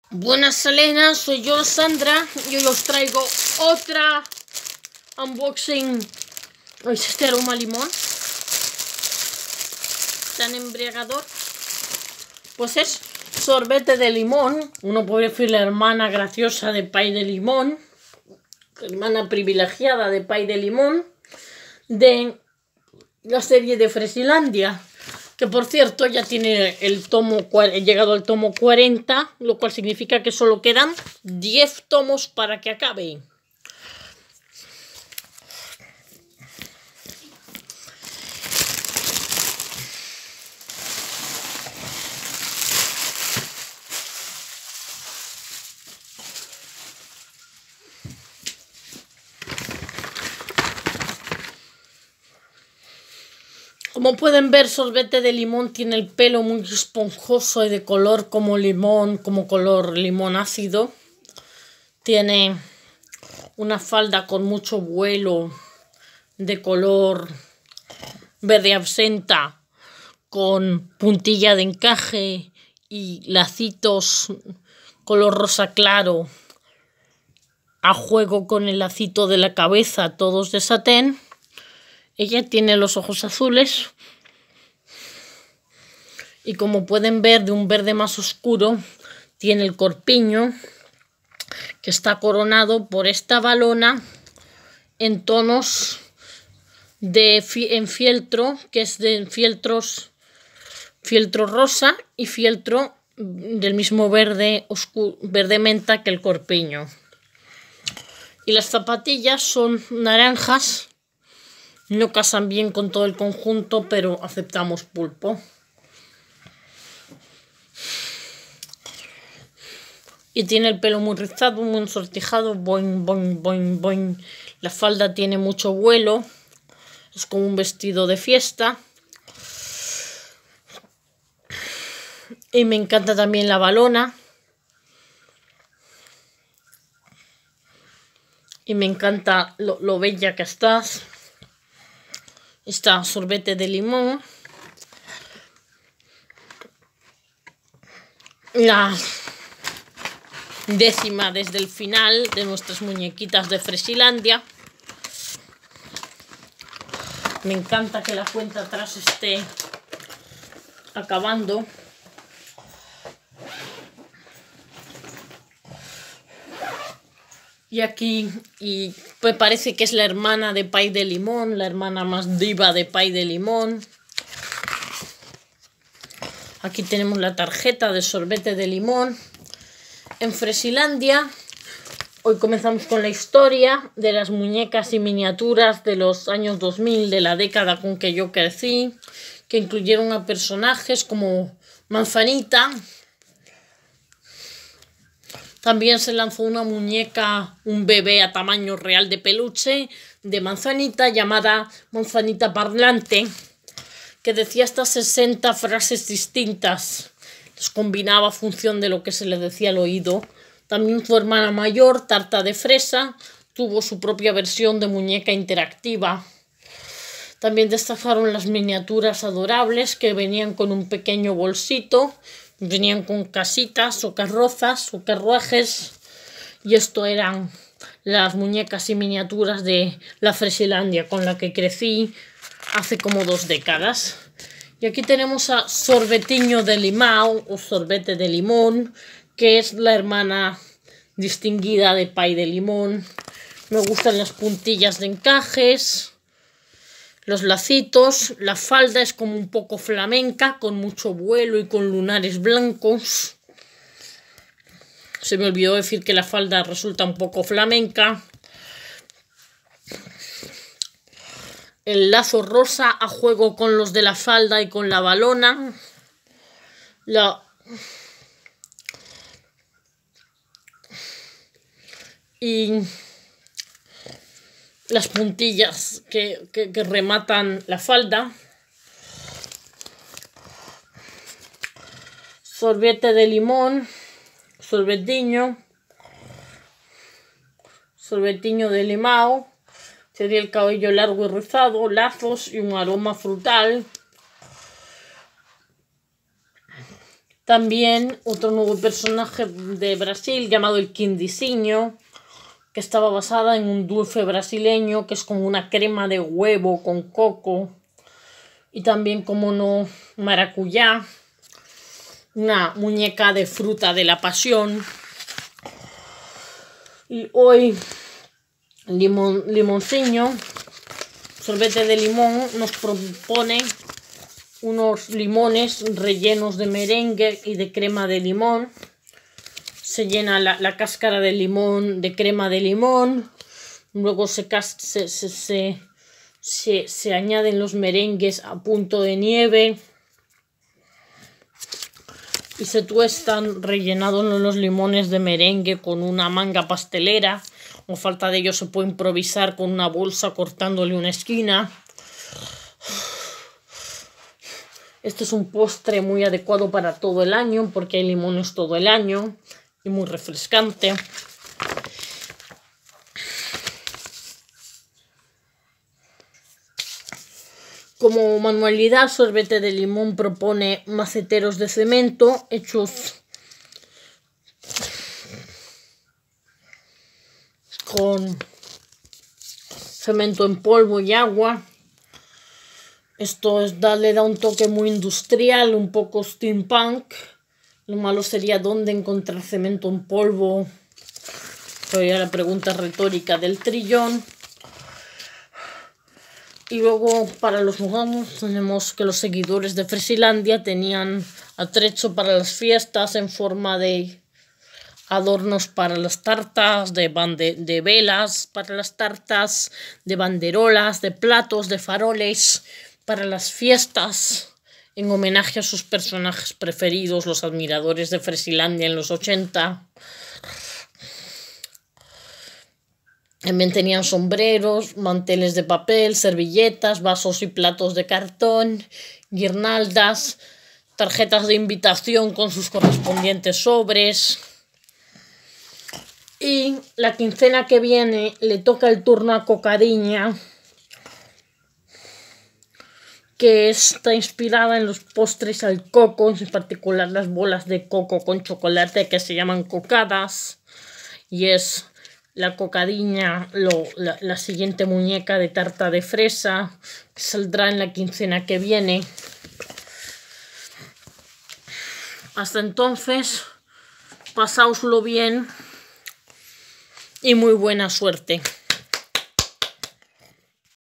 Buenas Elena, soy yo Sandra y hoy os traigo otra unboxing. ¿Veis este aroma a limón? Tan embriagador. Pues es sorbete de limón. Uno puede decir la hermana graciosa de pay de limón, hermana privilegiada de pay de limón, de la serie de Fresilandia. Que por cierto ya tiene el tomo, he llegado al tomo 40, lo cual significa que solo quedan 10 tomos para que acabe. Como pueden ver, sorbete de limón tiene el pelo muy esponjoso y de color como limón, como color limón ácido. Tiene una falda con mucho vuelo de color verde absenta, con puntilla de encaje y lacitos color rosa claro a juego con el lacito de la cabeza, todos de satén. Ella tiene los ojos azules y, como pueden ver, de un verde más oscuro, tiene el corpiño que está coronado por esta balona en tonos de fieltro, que es de fieltro rosa y fieltro del mismo verde oscuro, verde menta que el corpiño. Y las zapatillas son naranjas. No casan bien con todo el conjunto, pero aceptamos pulpo. Y tiene el pelo muy rizado, muy ensortijado, boing, boing, boing, boing. La falda tiene mucho vuelo, es como un vestido de fiesta. Y me encanta también la balona. Y me encanta lo bella que estás. Está sorbete de limón. La décima desde el final de nuestras muñequitas de Fresilandia. Me encanta que la cuenta atrás esté acabando. Y aquí pues parece que es la hermana de pay de limón, la hermana más diva de pay de limón. Aquí tenemos la tarjeta de sorbete de limón. En Fresilandia, hoy comenzamos con la historia de las muñecas y miniaturas de los años 2000, de la década con que yo crecí, que incluyeron a personajes como Manzanita. También se lanzó una muñeca, un bebé a tamaño real de peluche de Manzanita, llamada Manzanita Parlante, que decía hasta 60 frases distintas. Los combinaba a función de lo que se le decía al oído. También su hermana mayor, Tarta de Fresa, tuvo su propia versión de muñeca interactiva. También destacaron las miniaturas adorables que venían con un pequeño bolsito. Venían con casitas o carrozas o carruajes. Y esto eran las muñecas y miniaturas de la Fresilandia con la que crecí hace como 2 décadas. Y aquí tenemos a Sorbetiño de Limao o sorbete de limón, que es la hermana distinguida de pay de limón. Me gustan las puntillas de encajes, los lacitos. La falda es como un poco flamenca, con mucho vuelo y con lunares blancos. Se me olvidó decir que la falda resulta un poco flamenca. El lazo rosa a juego con los de la falda y con la balona. Y las puntillas que rematan la falda. Sorbete de limón, sorbetiño de limao. Sería el cabello largo y rizado, lazos y un aroma frutal. También otro nuevo personaje de Brasil llamado el quindicinho, que estaba basada en un dulce brasileño que es como una crema de huevo con coco. Y también, como no, maracuyá, una muñeca de fruta de la pasión. Y hoy Limonciño, sorbete de limón, nos propone unos limones rellenos de merengue y de crema de limón. Se llena la cáscara de limón de crema de limón, luego se añaden los merengues a punto de nieve y se tuestan rellenados los limones de merengue con una manga pastelera. O falta de ello se puede improvisar con una bolsa cortándole una esquina. Este es un postre muy adecuado para todo el año porque hay limones todo el año y muy refrescante. Como manualidad, sorbete de limón propone maceteros de cemento hechos con cemento en polvo y agua. Esto le da un toque muy industrial, un poco steampunk. Lo malo sería dónde encontrar cemento en polvo. Pero ya la pregunta retórica del trillón. Y luego para los muganos tenemos que los seguidores de Fresilandia tenían atrecho para las fiestas en forma de adornos para las tartas, de velas para las tartas, de banderolas, de platos, de faroles para las fiestas, en homenaje a sus personajes preferidos, los admiradores de Fresilandia en los 80. También tenían sombreros, manteles de papel, servilletas, vasos y platos de cartón, guirnaldas, tarjetas de invitación con sus correspondientes sobres. Y la quincena que viene le toca el turno a Cocadiña, que está inspirada en los postres al coco, en particular las bolas de coco con chocolate que se llaman cocadas. Y es la Cocadiña, la siguiente muñeca de tarta de fresa, que saldrá en la quincena que viene. Hasta entonces, pasáoslo bien y muy buena suerte.